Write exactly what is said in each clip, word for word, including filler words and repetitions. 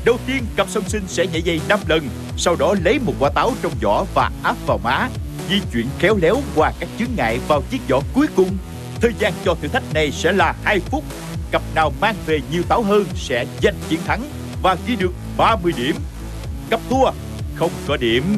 Đầu tiên, cặp song sinh sẽ nhảy dây năm lần, sau đó lấy một quả táo trong vỏ và áp vào má, di chuyển khéo léo qua các chướng ngại vào chiếc vỏ cuối cùng. Thời gian cho thử thách này sẽ là hai phút. Cặp nào mang về nhiều táo hơn sẽ giành chiến thắng và ghi được ba mươi điểm. Cặp thua không có điểm.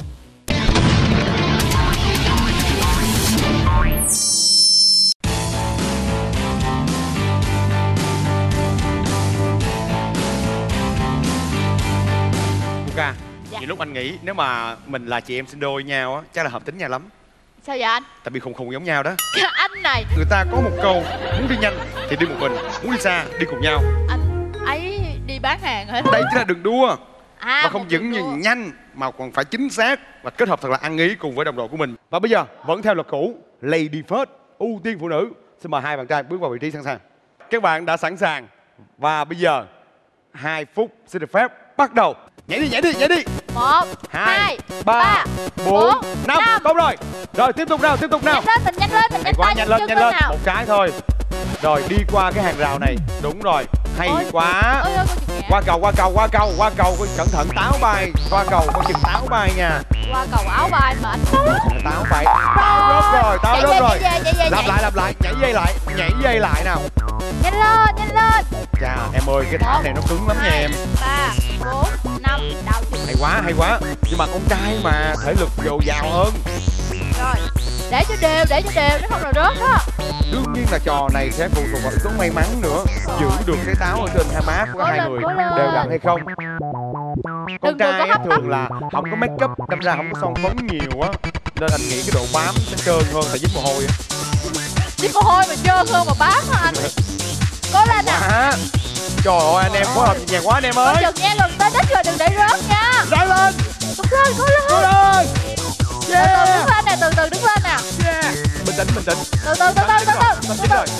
Ca, dạ. Nhiều lúc anh nghĩ nếu mà mình là chị em sinh đôi nhau á, chắc là hợp tính nhau lắm. Sao vậy anh? Tại vì khùng khùng giống nhau đó. Anh này, người ta có một câu muốn đi nhanh thì đi một mình, muốn đi xa đi cùng nhau. Anh ấy đi bán hàng hả? Đây chính là đường đua. À, và không những như nhanh mà còn phải chính xác và kết hợp thật là ăn ý cùng với đồng đội của mình. Và bây giờ vẫn theo luật cũ, Lady First, ưu tiên phụ nữ. Xin mời hai bạn trai bước vào vị trí sẵn sàng. Các bạn đã sẵn sàng và bây giờ hai phút xin được phép bắt đầu. Nhảy đi, nhảy đi, nhảy đi. Một, hai, hai ba, bốn, năm. Tốt rồi. Rồi tiếp tục nào, tiếp tục nào. Nhanh lên, mình nhanh lên, mình nhanh quá, tay, nhanh lên, nhanh lên. Một cái thôi. Rồi đi qua cái hàng rào này. Đúng rồi. Hay ôi, quá. Ôi, ôi, qua cầu, qua cầu, qua cầu, qua cầu. Cẩn thận táo bay. Qua cầu có chừng táo bay nha. Qua cầu áo bay mà anh. Táo bay. Táo rớt rồi, táo rớt rồi. Làm lại, làm lại, nhảy dây lại, nhảy dây lại nào. Nhanh lên, nhanh lên. Chà, em ơi, cái thảm này nó cứng lắm nha em. ba, bốn, năm, đầu chừng. Hay quá, hay quá. Nhưng mà con trai mà thể lực dồi dào hơn. Rồi, để cho đều, để cho đều, nó không là rớt đó. Đương nhiên là trò này sẽ phụ thuộc vào yếu tố may mắn nữa. Giữ được cái táo ở trên hai má của hai người đều đặn hay không. Con trai thường là không có make up, đâm ra không có son phấn nhiều á, nên anh nghĩ cái độ bám sẽ trơn hơn là dính mồ hôi. Dính mồ hôi mà trơn hơn mà bám hả anh? Cố lên nào. Trời ơi, anh em phối hợp nhịp nhàng quá anh em ơi. Đừng nghe lần tới đích rồi, đừng để rớt nha. Rớt lên. Cố lên, cố lên. Cố lên. Yeah. Từ từ đứng lên nè, từ từ đứng lên nè. Yeah. Bình tĩnh, bình tĩnh. Từ từ, từ từ, từ từ. Từ từ.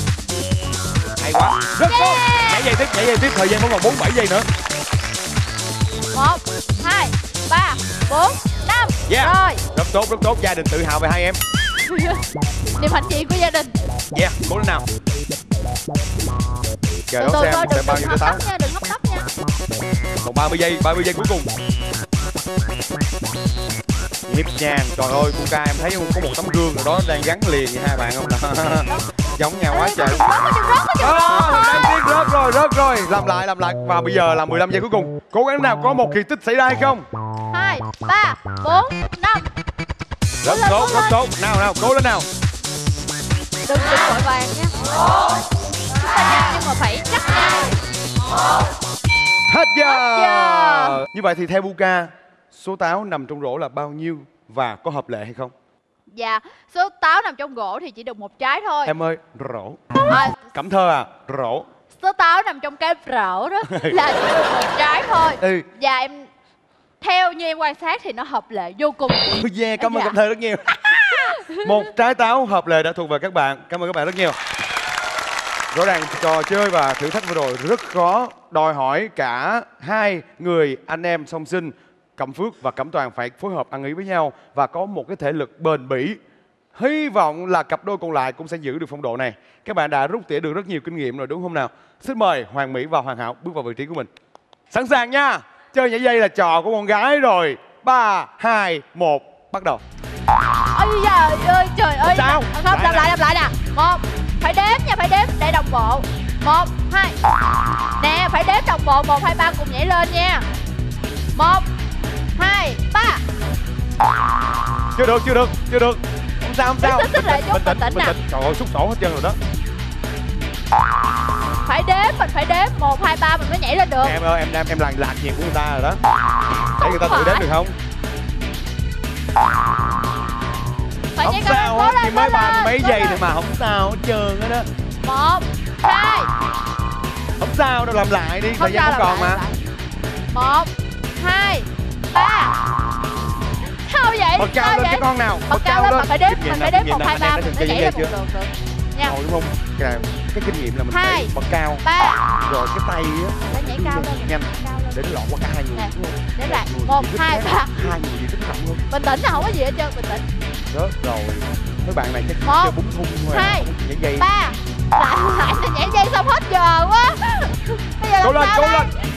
Hay quá. Rất tốt. Nhảy dây tiếp, nhảy dây tiếp, thời gian vẫn còn bốn bảy giây nữa. Một, hai, ba, bốn, năm. Yeah. Rồi. Rất tốt, rất tốt. Gia đình tự hào về hai em. Niềm hãnh diện của gia đình. Yeah, cố lên nào. Chờ đón xem sẽ bao nhiêu cái táo. Nha, đừng hấp tấp nha. Còn ba mươi giây, ba mươi giây cuối cùng. Nhịp nhàng, trời ơi, cô ca em thấy có một tấm gương nào đó đang gắn liền với hai bạn không? Giống nhau quá trời. Đang tiếc rớt rồi, rớt rồi. Làm lại, làm lại. Và bây giờ là mười lăm giây cuối cùng. Cố gắng nào có một kỳ tích xảy ra hay không? Hai, ba, bốn, năm. Rất tốt, rất tốt. Nào, nào, cố lên nào. Đừng đừng vội vàng nha. Chúng ta nhanh nhưng mà phải chắc nha. Hết giờ. Như vậy thì theo Buka, số táo nằm trong rổ là bao nhiêu và có hợp lệ hay không? Dạ, số táo nằm trong rổ thì chỉ được một trái thôi. Em ơi, rổ. À, Cẩm Thơ à, rổ. Số táo nằm trong cái rổ đó là chỉ được một trái thôi. Ừ. Và em theo như em quan sát thì nó hợp lệ vô cùng. Oh yeah, cảm ơn Cẩm Thơ rất nhiều. Một trái táo hợp lệ đã thuộc về các bạn. Cảm ơn các bạn rất nhiều. Rõ ràng trò chơi và thử thách vừa rồi rất khó, đòi hỏi cả hai người anh em song sinh Cẩm Phước và Cẩm Toàn phải phối hợp ăn ý với nhau và có một cái thể lực bền bỉ. Hy vọng là cặp đôi còn lại cũng sẽ giữ được phong độ này. Các bạn đã rút tỉa được rất nhiều kinh nghiệm rồi đúng không nào? Xin mời Hoàng Mỹ và Hoàng Hảo bước vào vị trí của mình. Sẵn sàng nha. Chơi nhảy dây là trò của con gái rồi. Ba, hai, một, bắt đầu. Ôi trời ơi, trời ơi. Sao? Không, làm lại, làm lại nè. Một, phải đếm nha, phải đếm để đồng bộ. Một, hai. Nè, phải đếm đồng bộ. Một, hai, ba cùng nhảy lên nha. Một, hai, ba. Chưa được, chưa được, chưa được. Không sao, không sao. Bình tĩnh, bình tĩnh, bình tĩnh. Trời ơi, xúc sổ hết trơn rồi đó. Phải đếm, mình phải đếm. Một, hai, ba mình mới nhảy lên được. Em ơi, em em em làm lạc việc của người ta rồi đó. Để người ta tự đếm được không? Phải không sao á, chỉ mới ba mấy giây thôi mà không sao hết trơn á đó. Một, hai. Không sao đâu, làm lại đi, thời gian không còn mà. Một, hai, ba. Sao vậy? Bật cao lên cái con nào. Bật cao lên, mà phải đếm, mình phải đếm một, hai, ba mình mới nhảy lên một đường được nha. Đúng không? Cái, cái kinh nghiệm là mình phải bật cao. Ba. Rồi cái tay á, phải nhảy cao lên, nhanh để nó lọt qua cả hai người. Đếm lại. Một, hai, ba. Hai người gì tính trọng luôn. Bình tĩnh là không có gì hết trơn, bình tĩnh. Rớt rồi. Mấy bạn này chắc chơi búng thun thôi. Hai, nhảy dây. ba. Lại lại là nhảy dây xong hết giờ quá. Bây giờ cố lên, cố lên.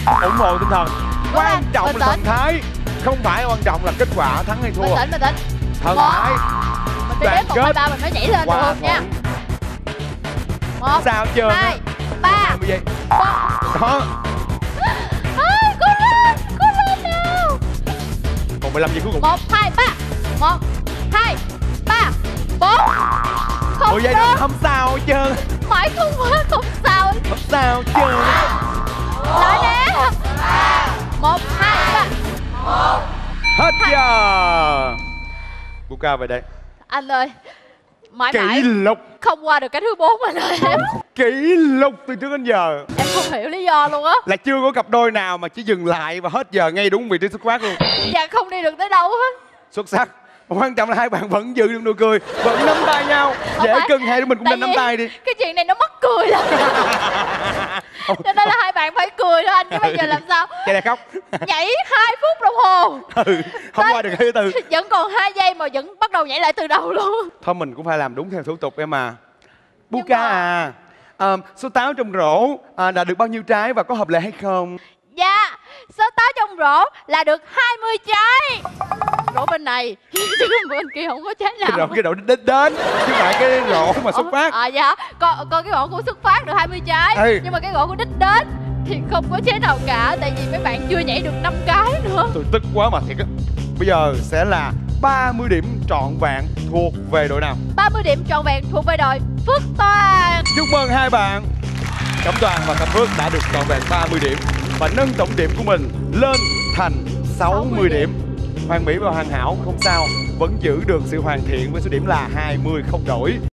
ủng hộ tinh thần. Cố Quan lên, trọng bình là thần tĩnh. thái, không phải quan trọng là kết quả thắng hay Bình thua. tĩnh, bình tĩnh. Thần Một. thái. Mình đi đoàn đếm một hai kết, ba mình mới nhảy lên hòa được nha. thuận. Một, Sao chưa? hai, ba, hai mươi giây. bốn. Đó. Ôi, cố lên, cố lên nào. Còn mười lăm giây cuối cùng. Một, hai, ba. Một, hai, ba, bốn. Không mười giây được. nữa không sao hết trơn. Mãi không quá, không sao. Không sao hết trơn. Lại nè. Một, hai, ba. Hết giờ. Buka về đây. Anh ơi, mãi Kỷ mãi lục. không qua được cái thứ bốn anh ơi. Em, Kỷ lục từ trước đến giờ. em không hiểu lý do luôn á. Là chưa có cặp đôi nào mà chỉ dừng lại và hết giờ ngay đúng vị trí xuất phát luôn. Và không đi được tới đâu hết. Xuất sắc. Quan trọng là hai bạn vẫn giữ được nụ cười, vẫn nắm tay nhau. Không Dễ phải. cưng, hai đứa mình cũng Tại nên nắm vì tay đi. Cái chuyện này nó mắc cười lắm. Cho nên là hai bạn phải cười thôi anh. Chứ bây giờ làm sao Chạy này khóc. nhảy hai phút đồng hồ. Ừ, không Tới- qua được cái từ. Vẫn còn hai giây mà vẫn bắt đầu nhảy lại từ đầu luôn. Thôi mình cũng phải làm đúng theo thủ tục em à. Nhưng Buka mà- à, à, số táo trong rổ à, đã được bao nhiêu trái và có hợp lệ hay không? Dạ, số táo trong rổ là được hai mươi trái. Rổ bên này, chứ bên kia không có trái Cái nào. rổ, cái rổ đến đến chứ không phải cái rổ mà xuất phát. À dạ, còn, còn cái rổ của xuất phát được hai mươi trái. Ê. Nhưng mà cái rổ của đích đến thì không có trái nào cả. Tại vì mấy bạn chưa nhảy được năm cái nữa. Tôi tức quá mà thiệt á. Bây giờ sẽ là ba mươi điểm trọn vẹn thuộc về đội nào? ba mươi điểm trọn vẹn thuộc về đội Phước Toàn. Chúc mừng hai bạn. Cẩm Toàn và Cẩm Phước đã được trọn vẹn ba mươi điểm và nâng tổng điểm của mình lên thành sáu mươi điểm. Hoàng Mỹ và Hoàng Hảo không sao, vẫn giữ được sự hoàn thiện với số điểm là hai mươi không đổi.